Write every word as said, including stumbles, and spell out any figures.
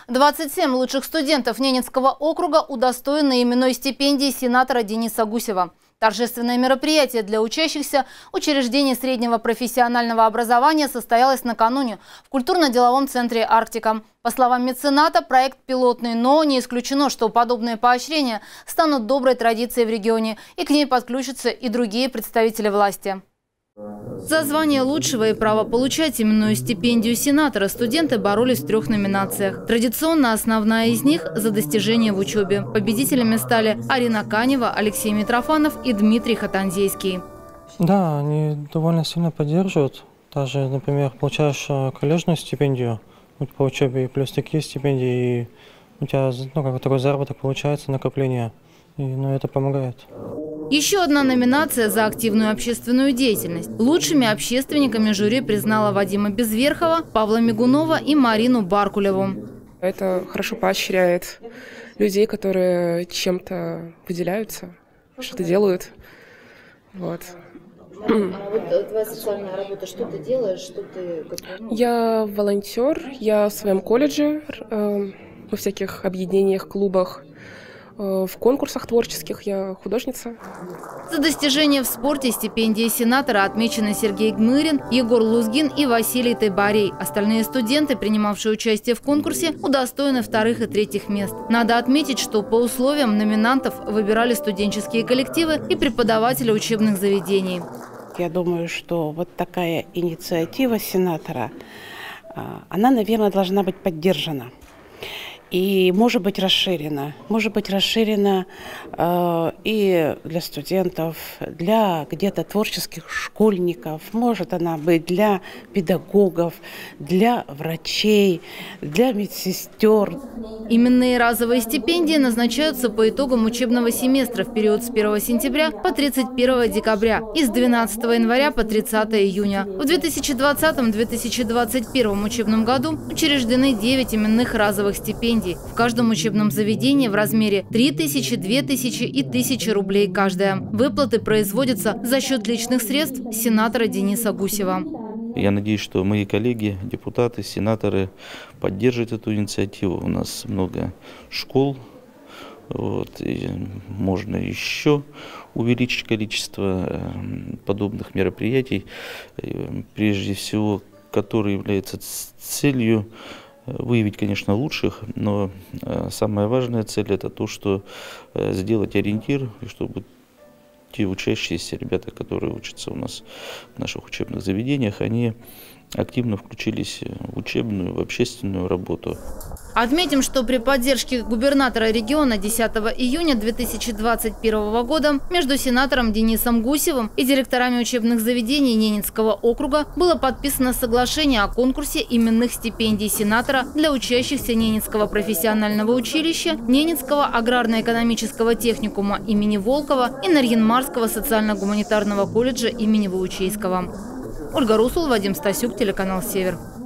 двадцать семь лучших студентов Ненецкого округа удостоены именной стипендии сенатора Дениса Гусева. Торжественное мероприятие для учащихся учреждений среднего профессионального образования состоялось накануне в культурно-деловом центре «Арктика». По словам мецената, проект пилотный, но не исключено, что подобные поощрения станут доброй традицией в регионе, и к ней подключатся и другие представители власти. За звание лучшего и право получать именную стипендию сенатора студенты боролись в трех номинациях. Традиционно основная из них – за достижения в учебе. Победителями стали Арина Канева, Алексей Митрофанов и Дмитрий Хатанзейский. Да, они довольно сильно поддерживают. Даже, например, получаешь коллежную стипендию по учебе, и плюс такие стипендии, и у тебя ну, как такой заработок получается, накопление. И, ну, это помогает. Еще одна номинация за активную общественную деятельность. Лучшими общественниками жюри признала Вадима Безверхова, Павла Мигунова и Марину Баркулеву. Это хорошо поощряет людей, которые чем-то выделяются, что-то делают. Вот. А вот твоя социальная работа, что ты делаешь, что ты... Я волонтер, я в своем колледже, э, во всяких объединениях, клубах. В конкурсах творческих я художница. За достижения в спорте стипендии сенатора отмечены Сергей Гмырин, Егор Лузгин и Василий Тайбарей. Остальные студенты, принимавшие участие в конкурсе, удостоены вторых и третьих мест. Надо отметить, что по условиям номинантов выбирали студенческие коллективы и преподаватели учебных заведений. Я думаю, что вот такая инициатива сенатора, она, наверное, должна быть поддержана. И может быть расширена, может быть расширена э, и для студентов, для где-то творческих школьников, может она быть для педагогов, для врачей, для медсестер. Именные разовые стипендии назначаются по итогам учебного семестра в период с первого сентября по тридцать первое декабря и с двенадцатого января по тридцатое июня. В две тысячи двадцатом — две тысячи двадцать первом учебном году учреждены девять именных разовых стипендий. В каждом учебном заведении в размере три тысячи, две тысячи и тысяча рублей каждая. Выплаты производятся за счет личных средств сенатора Дениса Гусева. Я надеюсь, что мои коллеги, депутаты, сенаторы поддержат эту инициативу. У нас много школ, вот, и можно еще увеличить количество подобных мероприятий, прежде всего, которые являются целью выявить, конечно, лучших, но самая важная цель – это то, что сделать ориентир, чтобы те учащиеся ребята, которые учатся у нас в наших учебных заведениях, они активно включились в учебную, в общественную работу. Отметим, что при поддержке губернатора региона десятого июня две тысячи двадцать первого года между сенатором Денисом Гусевым и директорами учебных заведений Ненецкого округа было подписано соглашение о конкурсе именных стипендий сенатора для учащихся Ненецкого профессионального училища, Ненецкого аграрно-экономического техникума имени Волкова и Нарьян-Марского социально-гуманитарного колледжа имени Ваучейского. Ольга Русул, Вадим Стасюк, телеканал «Север».